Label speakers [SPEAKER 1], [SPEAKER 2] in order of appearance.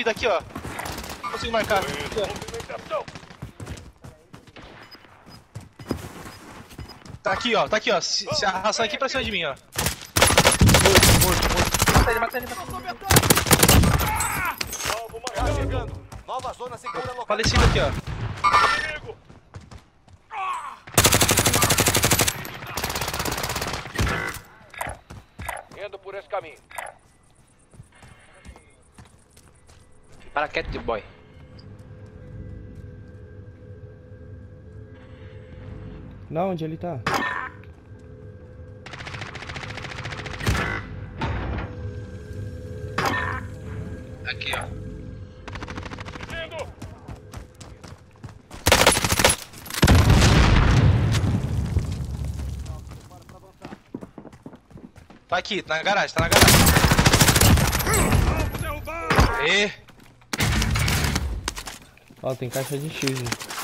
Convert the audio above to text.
[SPEAKER 1] vida aqui, ó. Não consigo marcar. Aqui, ó. Tá aqui, ó. Se arrastar aqui pra cima de mim, ó. Morto. Mata ele.
[SPEAKER 2] Nova zona segura local.
[SPEAKER 1] Falecido aqui, ó.
[SPEAKER 2] Indo por esse caminho.
[SPEAKER 3] Para quieto, boy.
[SPEAKER 4] Não, onde ele tá?
[SPEAKER 1] Aqui, ó. Tá aqui, tá na garagem. Aê!
[SPEAKER 4] Ó, tem caixa de X.